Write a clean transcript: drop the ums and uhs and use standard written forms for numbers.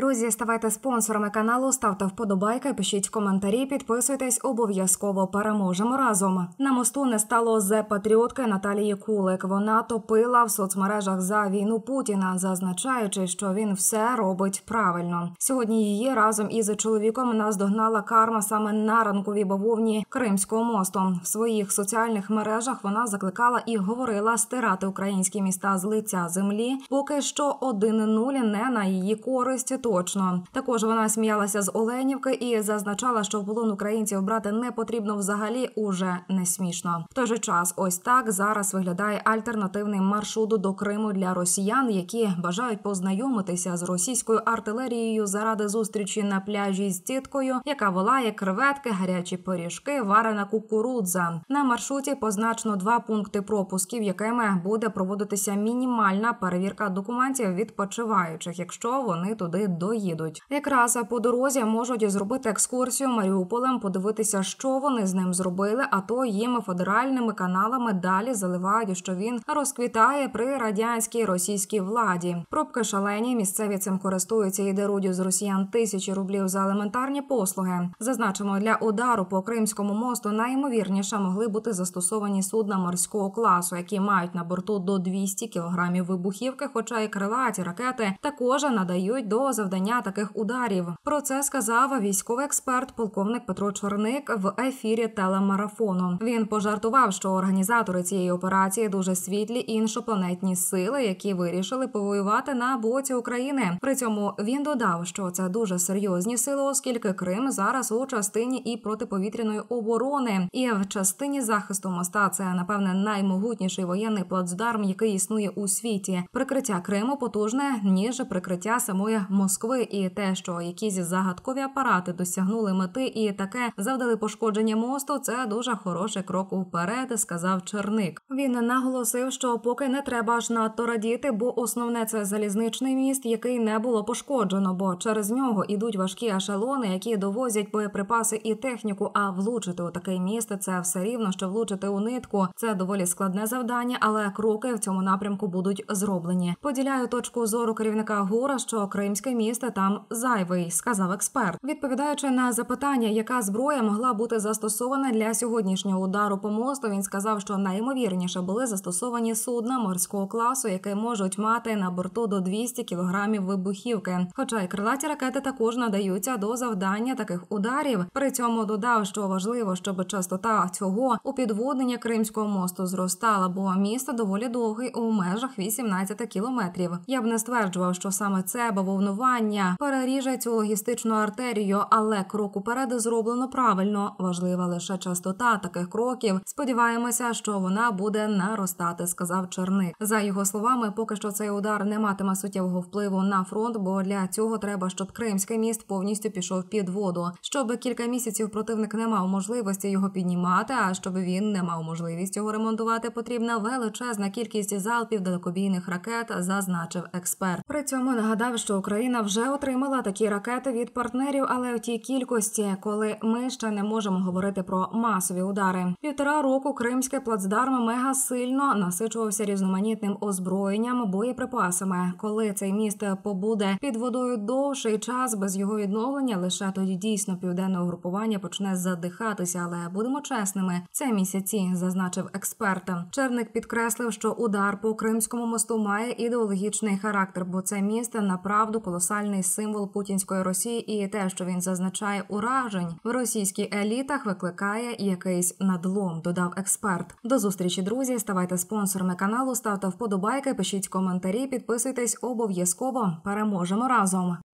Друзі, ставайте спонсорами каналу, ставте вподобайки, пишіть коментарі, підписуйтесь, обов'язково переможемо разом. На мосту не стало зе-патріотки Наталії Кулик. Вона топила в соцмережах за війну Путіна, зазначаючи, що він все робить правильно. Сьогодні її разом із чоловіком наздогнала карма саме на ранковій бавовні Кримського мосту. В своїх соціальних мережах вона закликала і говорила стирати українські міста з лиця землі, поки що 1-0 не на її користь точно. Також вона сміялася з Оленівки і зазначала, що в полон українців брати не потрібно взагалі, уже не смішно. В той же час ось так зараз виглядає альтернативний маршрут до Криму для росіян, які бажають познайомитися з російською артилерією заради зустрічі на пляжі з тіткою, яка волає креветки, гарячі пиріжки, варена кукурудза. На маршруті позначено 2 пункти пропусків, якими буде проводитися мінімальна перевірка документів відпочиваючих, якщо вони туди доїдуть. Якраз по дорозі можуть зробити екскурсію Маріуполем, подивитися, що вони з ним зробили, а то їм федеральними каналами далі заливають, що він розквітає при радянській російській владі. Пробки шалені, місцеві цим користуються і деруть з росіян тисячі рублів за елементарні послуги. Зазначимо, для удару по Кримському мосту найімовірніше могли бути застосовані судна морського класу, які мають на борту до 200 кілограмів вибухівки, хоча і крилаті ракети також надають до завдання таких ударів. Про це сказав військовий експерт полковник Петро Черник в ефірі телемарафону. Він пожартував, що організатори цієї операції дуже світлі іншопланетні сили, які вирішили повоювати на боці України. При цьому він додав, що це дуже серйозні сили, оскільки Крим зараз у частині і протиповітряної оборони, і в частині захисту моста це, напевне, наймогутніший воєнний плацдарм, який існує у світі. Прикриття Криму потужне, ніж прикриття самої Москви, і те, що якісь загадкові апарати досягнули мети і таке завдали пошкодження мосту, це дуже хороший крок уперед, сказав Черник. Він наголосив, що поки не треба аж надто радіти, бо основне це залізничний міст, який не було пошкоджено, бо через нього ідуть важкі ешелони, які довозять боєприпаси і техніку, а влучити у такий міст – це все рівно, що влучити у нитку. Це доволі складне завдання, але кроки в цьому напрямку будуть зроблені. Поділяю точку зору керівника ГУР, що Кримське місто там зайвий, сказав експерт. Відповідаючи на запитання, яка зброя могла бути застосована для сьогоднішнього удару по мосту, він сказав, що найімовірніше були застосовані судна морського класу, які можуть мати на борту до 200 кілограмів вибухівки. Хоча й крилаті ракети також надаються до завдання таких ударів. При цьому додав, що важливо, щоб частота цього упідводнення Кримського мосту зростала, бо місто доволі довгий у межах 18 кілометрів. Я б не стверджував, що саме це бавовнування переріже цю логістичну артерію, але крок уперед зроблено правильно. Важлива лише частота таких кроків. Сподіваємося, що вона буде наростати, сказав Черник. За його словами, поки що цей удар не матиме суттєвого впливу на фронт, бо для цього треба, щоб Кримський міст повністю пішов під воду. Щоб кілька місяців противник не мав можливості його піднімати, а щоб він не мав можливість його ремонтувати, потрібна величезна кількість залпів далекобійних ракет, зазначив експерт. При цьому нагадав, що Україна вже отримала такі ракети від партнерів, але в тій кількості, коли ми ще не можемо говорити про масові удари. 1,5 року Кримський плацдарм мега сильно насичувався різноманітним озброєнням, боєприпасами. Коли цей міст побуде під водою довший час без його відновлення, лише тоді дійсно південне угрупування почне задихатися, але будемо чесними, це місяці, зазначив експерт. Черник підкреслив, що удар по Кримському мосту має ідеологічний характер, бо це місто направду колосальний символ путінської Росії, і те, що він зазначає уражень в російських елітах, викликає якийсь надлом, додав експерт. До зустрічі, друзі, ставайте спонсорами каналу, ставте вподобайки, пишіть коментарі, підписуйтесь, обов'язково переможемо разом.